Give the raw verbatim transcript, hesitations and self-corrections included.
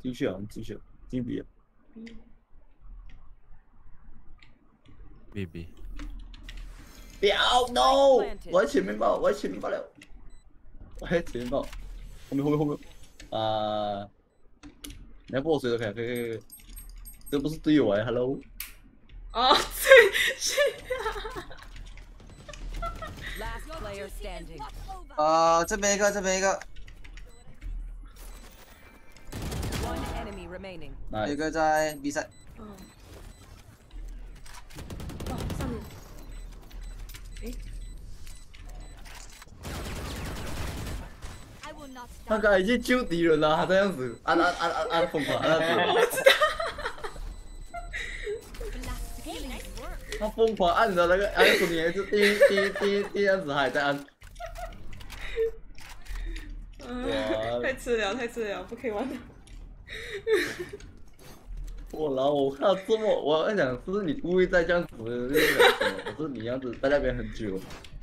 继续啊，我们继续，金币。 B B。 不要 no！ 我在前面爆，我在前面爆了，我在前面爆，后面后面后面啊！你要破水都可以，可以可以可以，这不是队友哎 ，hello。 哦，对，是啊。 啊，这边一个，这边一个。有一个在 B 赛。 哦。哦，上面。诶。 他刚才已经救敌人了，他这样子按按按按按疯狂按按子。 我知道。 他疯狂按着那个按着你，就滴滴滴滴样子还在按。 哇！太吃了，太吃了，不可以玩了。 我然后我看到这么，我在想，是不是你故意在这样子？可是你样子在那边很久。